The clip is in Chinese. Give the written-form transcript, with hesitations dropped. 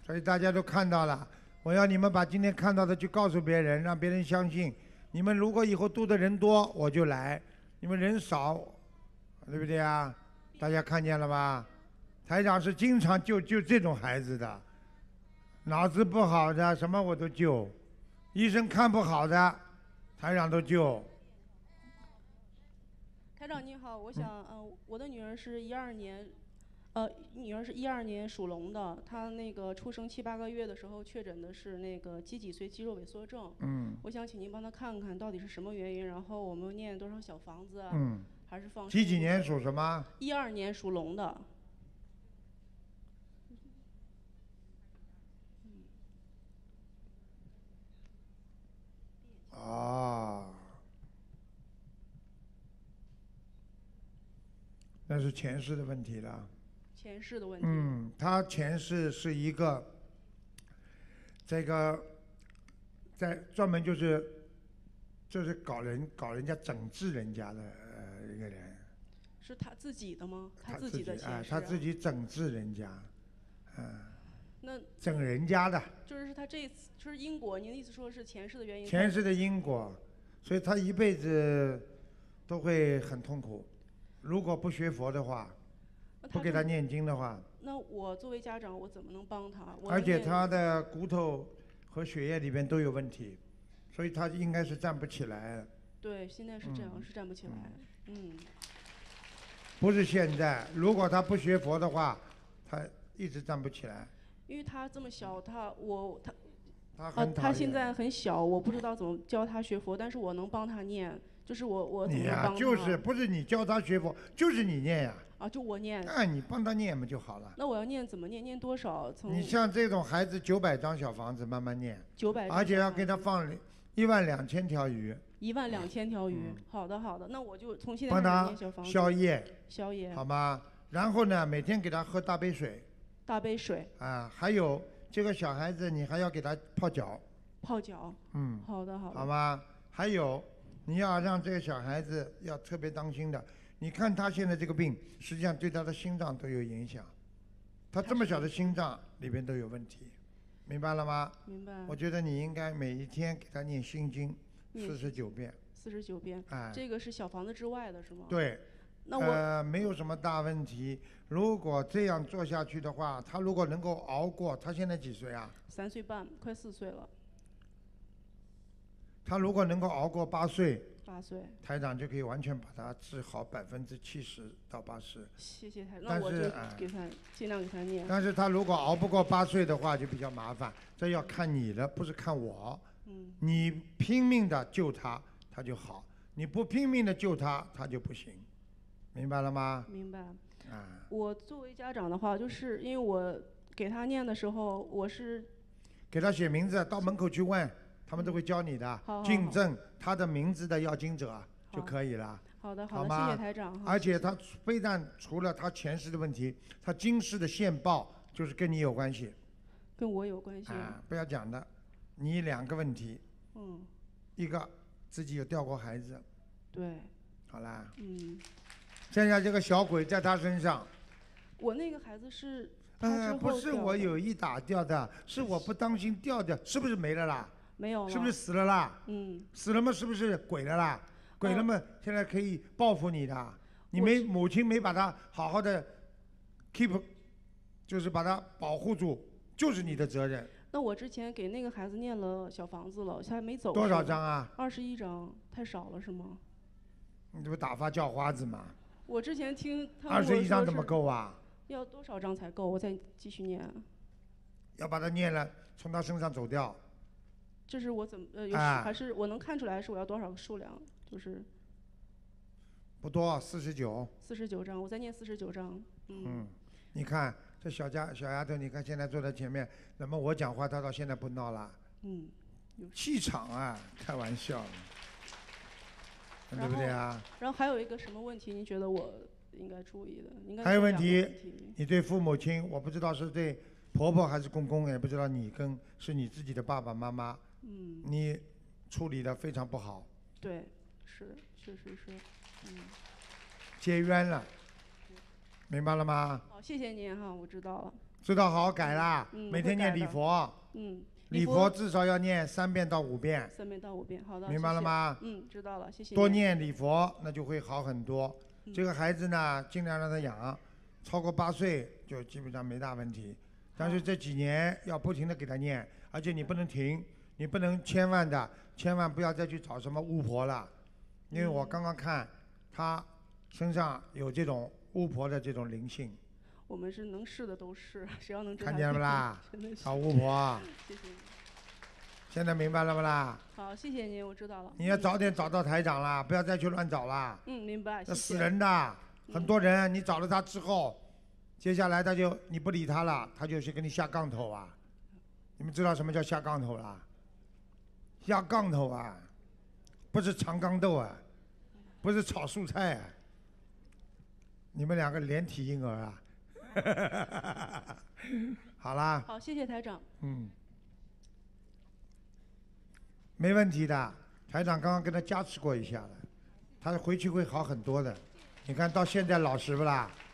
所以大家都看到了。我要你们把今天看到的去告诉别人，让别人相信。你们如果以后度的人多，我就来；你们人少，对不对啊？大家看见了吧？台长是经常救这种孩子的，脑子不好的什么我都救，医生看不好的，台长都救。 台长你好，我想，我的女儿是12年属龙的，她那个出生7、8个月的时候确诊的是那个肌脊髓肌肉萎缩症。我想请您帮她看看到底是什么原因，然后我们念多少小房子啊？还是放？ 几年属什么 ？12年属龙的。 那是前世的问题了。 前世的问题。 他前世是一个，这个，在专门就是搞人家整治人家的一个人。 是他自己的吗？他自己的前世。 他自己整治人家， 那整人家的。 就是他这次就是因果，您的意思说是前世的原因？ 前世的因果，所以他一辈子都会很痛苦。如果不学佛的话，不给他念经的话， 那我作为家长，我怎么能帮他？ 而且他的骨头和血液里边都有问题，所以他应该是站不起来。 对，现在是这样，是站不起来。 不是现在，如果他不学佛的话，他一直站不起来。 因为他这么小，他他现在很小，我不知道怎么教他学佛，但是我能帮他念。就是我怎么你帮他？ 就是不是你教他学佛，就是你念呀。 就我念。 你帮他念嘛就好了。 那我要念怎么念？念多少？ 你像这种孩子，900张小房子慢慢念。 900。 而且要给他放12000条鱼。 12000条鱼。好的好的，那我就从现在开始念小房子。 宵夜。 宵夜。 好吗？然后呢，每天给他喝大杯水。 大杯水。 还有这个小孩子，你还要给他泡脚。 泡脚。好的好的。 好吗？还有。你要让这个小孩子要特别当心的。你看他现在这个病，实际上对他的心脏都有影响。他这么小的心脏里边都有问题，明白了吗？ 明白。 我觉得你应该每一天给他念心经49遍。 49遍。这个是小房子之外的是吗？ 对。 那我没有什么大问题。如果这样做下去的话，他如果能够熬过，他现在几岁啊 ？3岁半，快4岁了。 他如果能够熬过8岁 ，8岁， 台长就可以完全把他治好70%到80%。 谢谢台长，那我就给他尽量给他念。 但是他如果熬不过8岁的话，就比较麻烦，这要看你的，不是看我。你拼命的救他，他就好；你不拼命的救他，他就不行。明白了吗？ 明白。我作为家长的话，就是因为我给他念的时候，我是给他写名字，到门口去问。他们都会教你的，竞争他的名字的要经者就可以了。 好的，好的，谢谢台长。 而且他非但除了他前世的问题，他今世的现报就是跟你有关系。 跟我有关系。 不要讲的，你2个问题。一个自己有掉过孩子。 对。 好啦。现在这个小鬼在他身上。 我那个孩子是。 不是我有意打掉的，是我不当心掉的，是不是没了啦？ 没有了。 是不是死了啦？死了嘛，是不是鬼了啦？鬼了嘛，现在可以报复你的。你母亲没把他好好的 keep， 就是把他保护住，就是你的责任。 那我之前给那个孩子念了小房子了，还没走。 多少张啊 ？21张，太少了是吗？ 你这不打发叫花子吗？ 我之前听他们 21张怎么够啊？ 要多少张才够？我再继续念。 要把它念了，从他身上走掉。 这是我怎么还是我能看出来是我要多少个数量？就是不多，49。 49张，我再念49张。 你看这小丫头，你看现在坐在前面，那么我讲话，她到现在不闹了。气场啊，开玩笑，对不对啊？ 然后还有一个什么问题？您觉得我应该注意的？应该还有问题，你对父母亲，我不知道是对婆婆还是公公，也不知道是你自己的爸爸妈妈。你处理得非常不好。 对，是，确实是。 结冤了，明白了吗？ 好，谢谢您哈，我知道了。 知道好好改啦。每天念礼佛。礼佛至少要念3遍到5遍。 3遍到5遍，好的。 明白了吗？ 知道了，谢谢。 多念礼佛，那就会好很多。这个孩子呢，尽量让他养，超过8岁就基本上没大问题。但是这几年要不停的给他念，而且你不能停，你不能千万不要再去找什么巫婆了，因为我刚刚看他身上有这种巫婆的这种灵性。 我们是能试的都试，谁要能治。 看见了不啦？找巫婆。 谢谢你。 现在明白了不啦？ 好，谢谢您，我知道了。 你要早点找到台长啦，不要再去乱找啦。 明白。 这死人的，很多人你找了他之后，接下来你不理他了，他就去给你下杠头啊。你们知道什么叫下杠头啦？下杠头啊，不是长杠豆啊，不是炒蔬菜啊。你们2个连体婴儿啊。好啦。 好，谢谢台长。 没问题的，台长刚刚跟他加持过一下了，他回去会好很多的。你看到现在老实不啦？